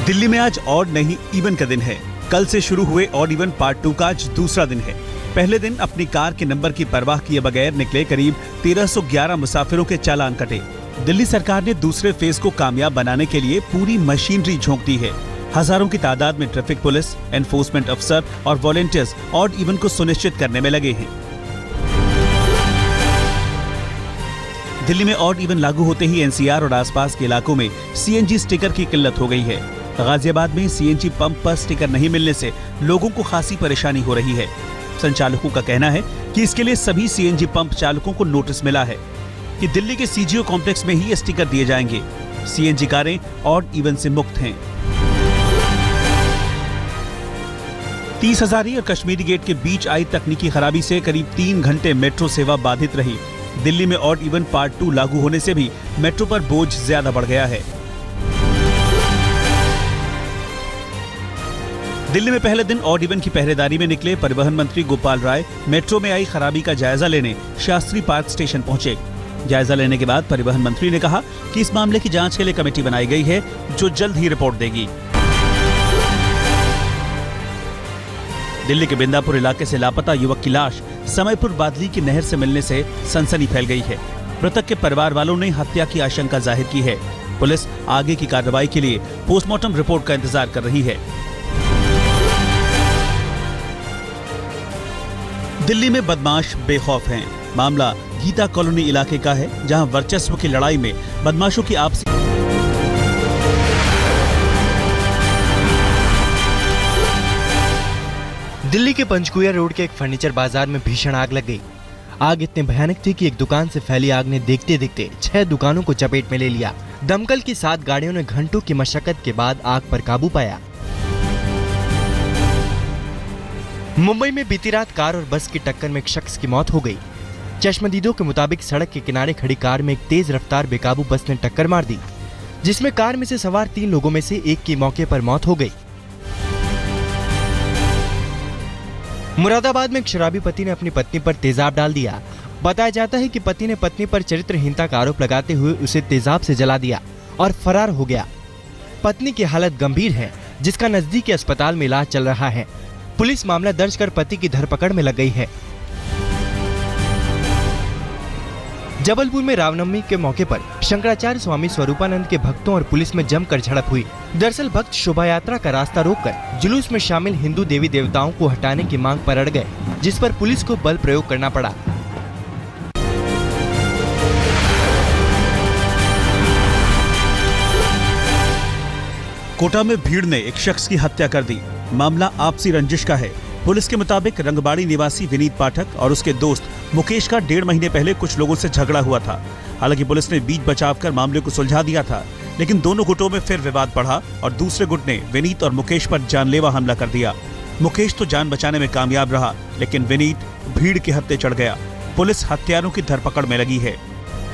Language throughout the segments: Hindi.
दिल्ली में आज ऑड नहीं इवन का दिन है। कल से शुरू हुए ऑड इवन पार्ट 2 का आज दूसरा दिन है। पहले दिन अपनी कार के नंबर की परवाह किए बगैर निकले करीब 1311 मुसाफिरों के चालान कटे। दिल्ली सरकार ने दूसरे फेज को कामयाब बनाने के लिए पूरी मशीनरी झोंक दी है। हजारों की तादाद में ट्रैफिक पुलिस, एनफोर्समेंट अफसर और वॉलंटियर्स ऑड इवन को सुनिश्चित करने में लगे हैं। दिल्ली में ऑड इवन लागू होते ही एनसीआर और आसपास के इलाकों में सीएनजी स्टिकर की किल्लत हो गई है। गाजियाबाद में सीएनजी पंप पर स्टिकर नहीं मिलने से लोगों को खासी परेशानी हो रही है। संचालकों का कहना है कि इसके लिए सभी सीएनजी पंप चालकों को नोटिस मिला है कि दिल्ली के सीजीओ कॉम्प्लेक्स में ही ये स्टिकर दिए जाएंगे। सीएनजी कारें ऑड इवन से मुक्त हैं। 30 हजारी और कश्मीरी गेट के बीच आई तकनीकी खराबी से करीब 3 घंटे मेट्रो सेवा बाधित रही। दिल्ली में ऑड इवन पार्ट 2 लागू होने से भी मेट्रो पर बोझ ज्यादा बढ़ गया है। दिल्ली में पहले दिन ऑड इवन की पहरेदारी में निकले परिवहन मंत्री गोपाल राय मेट्रो में आई खराबी का जायजा लेने शास्त्री पार्क स्टेशन पहुंचे। जायजा लेने के बाद परिवहन मंत्री ने कहा कि इस मामले की जांच के लिए कमेटी बनाई गई है जो जल्द ही रिपोर्ट देगी। दिल्ली के बिंदापुर इलाके से लापता युवक की लाश समयपुर बादली की नहर से मिलने से सनसनी फैल गई है। मृतक के परिवार वालों ने हत्या की आशंका जाहिर की है। पुलिस आगे की कार्रवाई के लिए पोस्टमार्टम रिपोर्ट का इंतजार कर रही है। दिल्ली में बदमाश बेखौफ हैं। मामला गीता कॉलोनी इलाके का है, जहां वर्चस्व की लड़ाई में बदमाशों की आपसी दिल्ली के पंचकुला रोड के एक फर्नीचर बाजार में भीषण आग लग गई। आग इतनी भयानक थी कि एक दुकान से फैली आग ने देखते देखते 6 दुकानों को चपेट में ले लिया। दमकल की 7 गाड़ियों ने घंटों की मशक्कत के बाद आग पर काबू पाया। मुंबई में बीती रात कार और बस की टक्कर में एक शख्स की मौत हो गई। चश्मदीदों के मुताबिक सड़क के किनारे खड़ी कार में एक तेज रफ्तार बेकाबू बस ने टक्कर मार दी, जिसमें कार में से सवार 3 लोगों में से एक की मौके पर मौत हो गई। मुरादाबाद में एक शराबी पति ने अपनी पत्नी पर तेजाब डाल दिया। बताया जाता है कि पति ने पत्नी पर चरित्रहीनता का आरोप लगाते हुए उसे तेजाब से जला दिया और फरार हो गया। पत्नी की हालत गंभीर है, जिसका नजदीकी अस्पताल में इलाज चल रहा है। पुलिस मामला दर्ज कर पति की धरपकड़ में लग गई है। जबलपुर में रामनवमी के मौके पर शंकराचार्य स्वामी स्वरूपानंद के भक्तों और पुलिस में जमकर झड़प हुई। दरअसल भक्त शोभा यात्रा का रास्ता रोककर जुलूस में शामिल हिंदू देवी देवताओं को हटाने की मांग पर अड़ गए, जिस पर पुलिस को बल प्रयोग करना पड़ा। कोटा में भीड़ ने एक शख्स की हत्या कर दी। मामला आपसी रंजिश का है। पुलिस के मुताबिक रंगबाड़ी निवासी विनीत पाठक और उसके दोस्त मुकेश का 1.5 महीने पहले कुछ लोगों से झगड़ा हुआ था। हालांकि पुलिस ने बीच बचाव कर मामले को सुलझा दिया था, लेकिन दोनों गुटों में फिर विवाद बढ़ा और दूसरे गुट ने विनीत और मुकेश पर जानलेवा हमला कर दिया। मुकेश तो जान बचाने में कामयाब रहा, लेकिन विनीत भीड़ के हत्थे चढ़ गया। पुलिस हत्यारों की धरपकड़ में लगी है।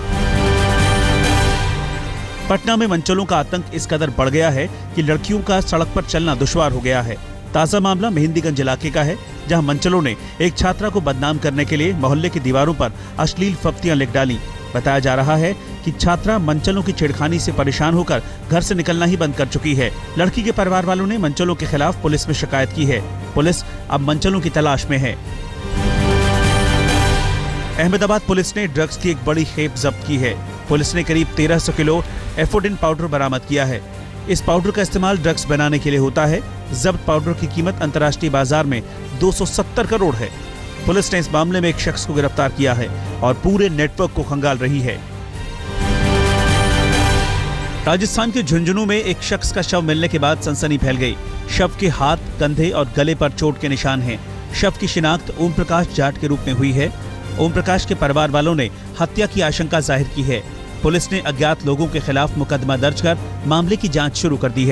पटना में मंचलों का आतंक इस कदर बढ़ गया है कि लड़कियों का सड़क पर चलना दुश्वार हो गया है। ताजा मामला मेहंदीगंज इलाके का है, जहां मंचलों ने एक छात्रा को बदनाम करने के लिए मोहल्ले की दीवारों पर अश्लील फप्तियां लिख डाली। बताया जा रहा है कि छात्रा मंचलों की छेड़खानी से परेशान होकर घर से निकलना ही बंद कर चुकी है। लड़की के परिवार वालों ने मंचलों के खिलाफ पुलिस में शिकायत की है। पुलिस अब मंचलों की तलाश में है। अहमदाबाद पुलिस ने ड्रग्स की एक बड़ी खेप जब्त की है। पुलिस ने करीब 1300 किलो एफोडिन पाउडर बरामद किया है। इस पाउडर का इस्तेमाल ड्रग्स बनाने के लिए होता है। जब्त पाउडर की कीमत अंतर्राष्ट्रीय बाजार में 270 करोड़ है। पुलिस ने इस मामले में एक शख्स को गिरफ्तार किया है और पूरे नेटवर्क को खंगाल रही है। राजस्थान के झुंझुनू में एक शख्स का शव मिलने के बाद सनसनी फैल गई। शव के हाथ, कंधे और गले पर चोट के निशान हैं। शव की शिनाख्त ओम प्रकाश जाट के रूप में हुई है। ओम प्रकाश के परिवार वालों ने हत्या की आशंका जाहिर की है। पुलिस ने अज्ञात लोगों के खिलाफ मुकदमा दर्ज कर मामले की जांच शुरू कर दी है।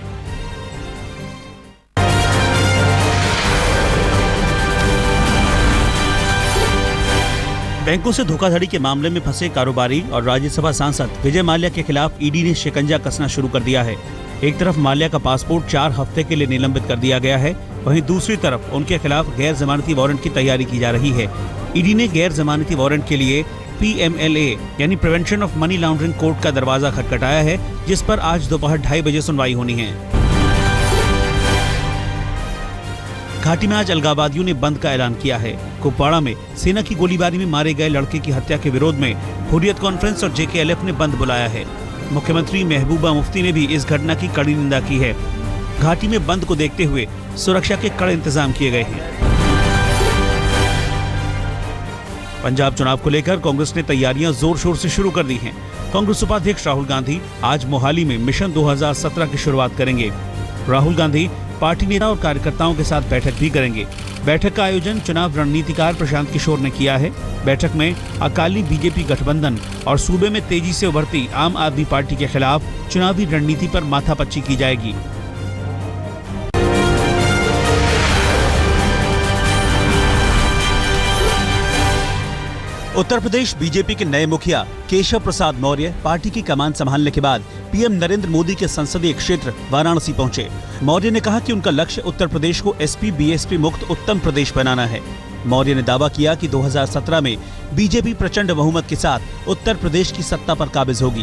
बैंकों से धोखाधड़ी के मामले में फंसे कारोबारी और राज्यसभा सांसद विजय माल्या के खिलाफ ईडी ने शिकंजा कसना शुरू कर दिया है। एक तरफ माल्या का पासपोर्ट 4 हफ्ते के लिए निलंबित कर दिया गया है, वहीं दूसरी तरफ उनके खिलाफ गैर जमानती वारंट की तैयारी की जा रही है। ईडी ने गैर जमानती वारंट के लिए PMLA यानी prevention of money laundering court का दरवाजा खटखटाया है, जिस पर आज दोपहर 2:30 बजे सुनवाई होनी है। घाटी में आज अलगाववादियों ने बंद का ऐलान किया है। कुपवाड़ा में सेना की गोलीबारी में मारे गए लड़के की हत्या के विरोध में हुर्रियत कॉन्फ्रेंस और JKLF ने बंद बुलाया है। मुख्यमंत्री महबूबा मुफ्ती ने भी इस घटना की कड़ी निंदा की है। घाटी में बंद को देखते हुए सुरक्षा के कड़े इंतजाम किए गए हैं। पंजाब चुनाव को लेकर कांग्रेस ने तैयारियां जोर शोर से शुरू कर दी हैं। कांग्रेस उपाध्यक्ष राहुल गांधी आज मोहाली में मिशन 2017 की शुरुआत करेंगे। राहुल गांधी पार्टी नेता और कार्यकर्ताओं के साथ बैठक भी करेंगे। बैठक का आयोजन चुनाव रणनीतिकार प्रशांत किशोर ने किया है। बैठक में अकाली बीजेपी गठबंधन और सूबे में तेजी से उभरती आम आदमी पार्टी के खिलाफ चुनावी रणनीति पर माथापच्ची की जाएगी। उत्तर प्रदेश बीजेपी के नए मुखिया केशव प्रसाद मौर्य पार्टी की कमान संभालने के बाद पीएम नरेंद्र मोदी के संसदीय क्षेत्र वाराणसी पहुंचे। मौर्य ने कहा कि उनका लक्ष्य उत्तर प्रदेश को SP-BSP मुक्त उत्तम प्रदेश बनाना है। मौर्य ने दावा किया कि 2017 में बीजेपी प्रचंड बहुमत के साथ उत्तर प्रदेश की सत्ता पर काबिज होगी।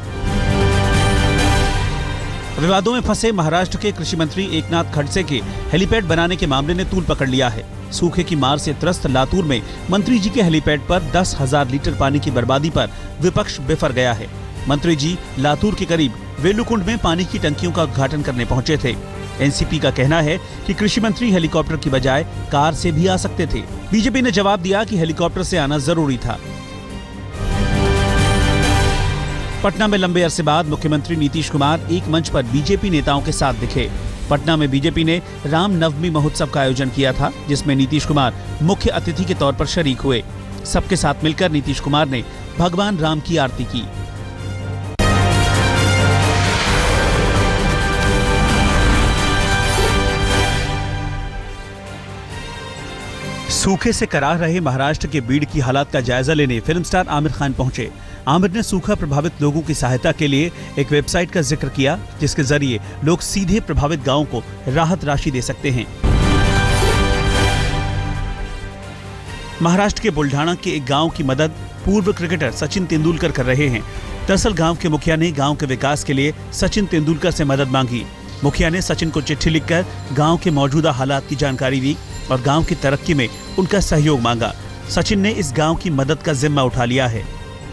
विवादों में फंसे महाराष्ट्र के कृषि मंत्री एकनाथ खड़से के हेलीपैड बनाने के मामले ने तूल पकड़ लिया है। सूखे की मार से त्रस्त लातूर में मंत्री जी के हेलीपैड पर 10,000 लीटर पानी की बर्बादी पर विपक्ष बिफर गया है। मंत्री जी लातूर के करीब वेलुकुंड में पानी की टंकियों का उद्घाटन करने पहुंचे थे। एनसीपी का कहना है कि कृषि मंत्री हेलीकॉप्टर की बजाय कार से भी आ सकते थे। बीजेपी ने जवाब दिया कि हेलीकॉप्टर से आना जरूरी था। पटना में लंबे अरसे बाद मुख्यमंत्री नीतीश कुमार एक मंच पर बीजेपी नेताओं के साथ दिखे। पटना में बीजेपी ने राम नवमी महोत्सव का आयोजन किया था, जिसमें नीतीश कुमार मुख्य अतिथि के तौर पर शरीक हुए। सबके साथ मिलकर नीतीश कुमार ने भगवान राम की आरती की। सूखे से कराह रहे महाराष्ट्र के बीड़ की हालात का जायजा लेने फिल्म स्टार आमिर खान पहुंचे। आमिर ने सूखा प्रभावित लोगों की सहायता के लिए एक वेबसाइट का जिक्र किया, जिसके जरिए लोग सीधे प्रभावित गांवों को राहत राशि दे सकते हैं। महाराष्ट्र के बुल्ढाना के एक गांव की मदद पूर्व क्रिकेटर सचिन तेंदुलकर कर रहे हैं। दरअसल गांव के मुखिया ने गांव के विकास के लिए सचिन तेंदुलकर से मदद मांगी। मुखिया ने सचिन को चिट्ठी लिखकर गांव के मौजूदा हालात की जानकारी दी और गांव की तरक्की में उनका सहयोग मांगा। सचिन ने इस गांव की मदद का जिम्मा उठा लिया है।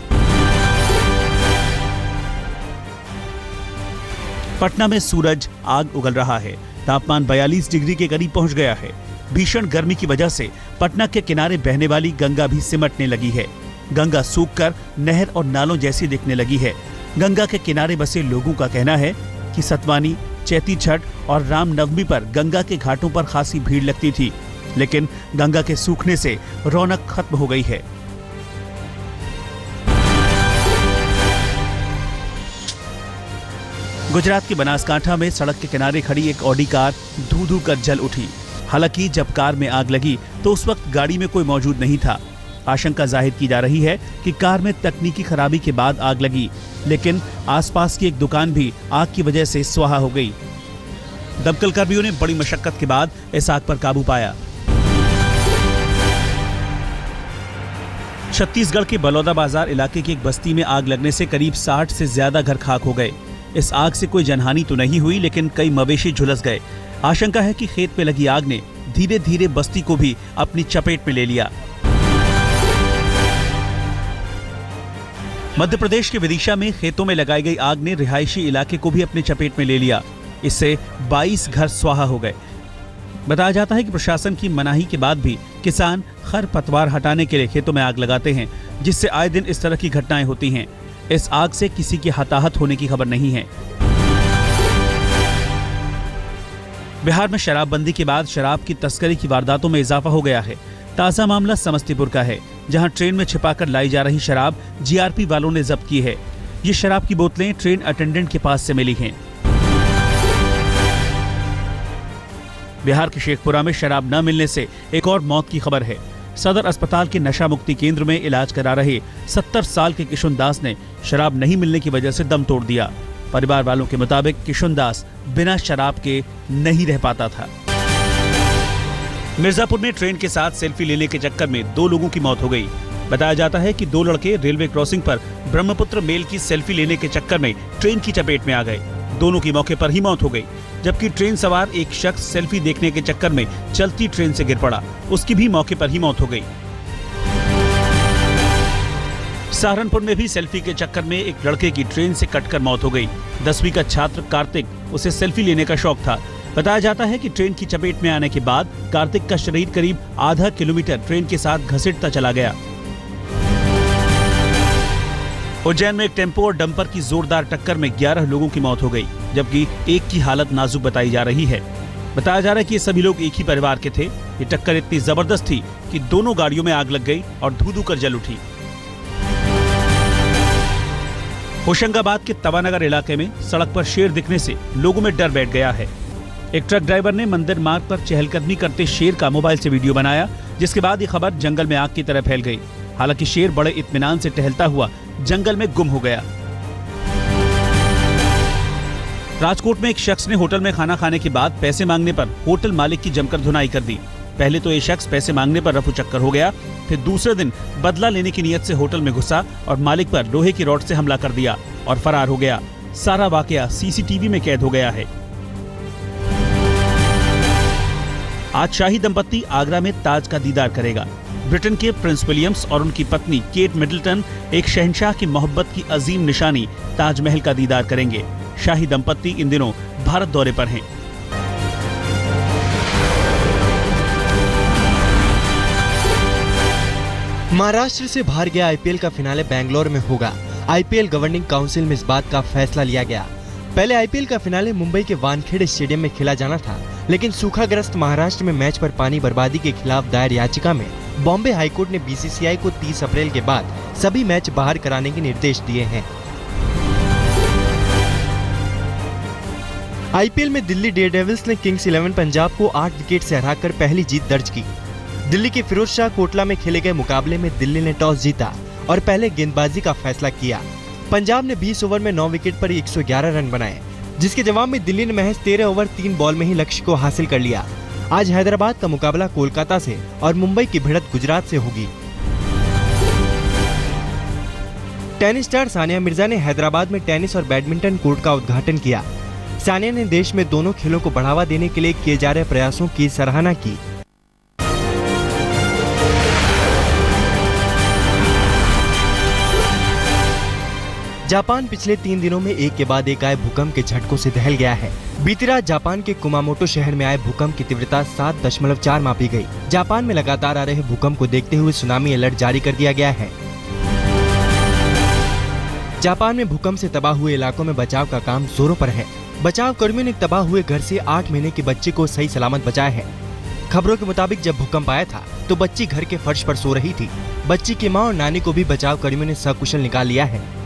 पटना में सूरज आग उगल रहा है। तापमान 42 डिग्री के करीब पहुंच गया है। भीषण गर्मी की वजह से पटना के किनारे बहने वाली गंगा भी सिमटने लगी है। गंगा सूखकर नहर और नालों जैसी दिखने लगी है। गंगा के किनारे बसे लोगों का कहना है कि सतवानी, चैती छठ और रामनवमी पर गंगा के घाटों पर खासी भीड़ लगती थी, लेकिन गंगा के सूखने से रौनक खत्म हो गई है। गुजरात के बनासकांठा में सड़क के किनारे खड़ी एक ऑडी कार धू-धू कर जल उठी। हालांकि जब कार में आग लगी तो उस वक्त गाड़ी में कोई मौजूद नहीं था। आशंका जाहिर की जा रही है कि कार में तकनीकी खराबी के बाद आग लगी, लेकिन आसपास की एक दुकान भी आग की वजह से स्वाहा हो गई। दमकल कर्मियों ने बड़ी मशक्कत के बाद इस आग पर काबू पाया। छत्तीसगढ़ के बलौदा बाजार इलाके की एक बस्ती में आग लगने से करीब 60 से ज्यादा घर खाक हो गए। इस आग से कोई जनहानि तो नहीं हुई, लेकिन कई मवेशी झुलस गए। आशंका है कि खेत में लगी आग ने धीरे धीरे बस्ती को भी अपनी चपेट में ले लिया। मध्य प्रदेश के विदिशा में खेतों में लगाई गई आग ने रिहायशी इलाके को भी अपनी चपेट में ले लिया। इससे 22 घर स्वाहा हो गए। बताया जाता है कि प्रशासन की मनाही के बाद भी किसान खरपतवार हटाने के लिए खेतों में आग लगाते हैं, जिससे आए दिन इस तरह की घटनाएं होती हैं। इस आग से किसी के हताहत होने की खबर नहीं है। बिहार में शराबबंदी के बाद शराब की तस्करी की वारदातों में इजाफा हो गया है। ताजा मामला समस्तीपुर का है, जहां ट्रेन में छिपाकर लाई जा रही शराब जीआरपी वालों ने जब्त की है। ये शराब की बोतलें ट्रेन अटेंडेंट के पास से मिली हैं। बिहार के शेखपुरा में शराब न मिलने से एक और मौत की खबर है। सदर अस्पताल के नशा मुक्ति केंद्र में इलाज करा रहे 70 साल के किशुन दास ने शराब नहीं मिलने की वजह से दम तोड़ दिया। परिवार वालों के मुताबिक किशुन दास बिना शराब के नहीं रह पाता था। मिर्जापुर में ट्रेन के साथ सेल्फी लेने के चक्कर में 2 लोगों की मौत हो गई। बताया जाता है कि 2 लड़के रेलवे क्रॉसिंग पर ब्रह्मपुत्र मेल की सेल्फी लेने के चक्कर में ट्रेन की चपेट में आ गए। दोनों की मौके पर ही मौत हो गई। जबकि ट्रेन सवार एक शख्स सेल्फी देखने के चक्कर में चलती ट्रेन से गिर पड़ा। उसकी भी मौके पर ही मौत हो गई। सहारनपुर में भी सेल्फी के चक्कर में एक लड़के की ट्रेन से कटकर मौत हो गई। 10वीं का छात्र कार्तिक, उसे सेल्फी लेने का शौक था। बताया जाता है कि ट्रेन की चपेट में आने के बाद कार्तिक का शरीर करीब आधा किलोमीटर ट्रेन के साथ घसीटता चला गया। उज्जैन में एक टेम्पो और डंपर की जोरदार टक्कर में 11 लोगों की मौत हो गई, जबकि एक की हालत नाजुक बताई जा रही है। बताया जा रहा है कि ये सभी लोग एक ही परिवार के थे। ये टक्कर इतनी जबरदस्त थी कि दोनों गाड़ियों में आग लग गई और धू-धू कर जल उठी। होशंगाबाद के तवानगर इलाके में सड़क पर शेर दिखने से लोगों में डर बैठ गया है। एक ट्रक ड्राइवर ने मंदिर मार्ग पर चहलकदमी करते शेर का मोबाइल से वीडियो बनाया, जिसके बाद ये खबर जंगल में आग की तरह फैल गई। हालांकि शेर बड़े इत्मीनान से टहलता हुआ जंगल में गुम हो गया। राजकोट में एक शख्स ने होटल में खाना खाने के बाद पैसे मांगने पर होटल मालिक की जमकर धुनाई कर दी। पहले तो ये शख्स पैसे मांगने पर रफू चक्कर हो गया, फिर दूसरे दिन बदला लेने की नीयत से होटल में घुसा और मालिक पर लोहे की रॉड से हमला कर दिया और फरार हो गया। सारा वाकया सीसीटीवी में कैद हो गया है। आज शाही दंपत्ति आगरा में ताज का दीदार करेगा। ब्रिटेन के प्रिंस विलियम्स और उनकी पत्नी केट मिडलटन एक शहंशाह की मोहब्बत की अजीम निशानी ताजमहल का दीदार करेंगे। शाही दंपत्ति इन दिनों भारत दौरे पर हैं। महाराष्ट्र से बाहर गया आईपीएल का फिनाले बेंगलोर में होगा। आईपीएल गवर्निंग काउंसिल में इस बात का फैसला लिया गया। पहले आईपीएल का फिनाले मुंबई के वानखेड़े स्टेडियम में खेला जाना था, लेकिन सूखाग्रस्त महाराष्ट्र में मैच पर पानी बर्बादी के खिलाफ दायर याचिका में बॉम्बे हाईकोर्ट ने बीसीसीआई को 30 अप्रैल के बाद सभी मैच बाहर कराने के निर्देश दिए हैं। आईपीएल में दिल्ली डेयरडेविल्स ने किंग्स 11 पंजाब को 8 विकेट से हराकर पहली जीत दर्ज की। दिल्ली के फिरोज शाह कोटला में खेले गए मुकाबले में दिल्ली ने टॉस जीता और पहले गेंदबाजी का फैसला किया। पंजाब ने 20 ओवर में 9 विकेट पर 111 रन बनाए, जिसके जवाब में दिल्ली ने महज 13 ओवर 3 बॉल में ही लक्ष्य को हासिल कर लिया। आज हैदराबाद का मुकाबला कोलकाता से और मुंबई की भिड़ंत गुजरात से होगी। टेनिस स्टार सानिया मिर्जा ने हैदराबाद में टेनिस और बैडमिंटन कोर्ट का उद्घाटन किया। सानिया ने देश में दोनों खेलों को बढ़ावा देने के लिए किए जा रहे प्रयासों की सराहना की। जापान पिछले 3 दिनों में एक के बाद एक आए भूकंप के झटकों से दहल गया है। बीती रात जापान के कुमामोटो शहर में आए भूकंप की तीव्रता 7.4 मापी गई। जापान में लगातार आ रहे भूकंप को देखते हुए सुनामी अलर्ट जारी कर दिया गया है। जापान में भूकंप से तबाह हुए इलाकों में बचाव का काम जोरों पर है। बचाव कर्मियों ने तबाह हुए घर से 8 महीने के बच्चे को सही सलामत बचाया है। खबरों के मुताबिक जब भूकंप आया था तो बच्ची घर के फर्श पर सो रही थी। बच्ची की मां और नानी को भी बचाव कर्मियों ने सकुशल निकाल लिया है।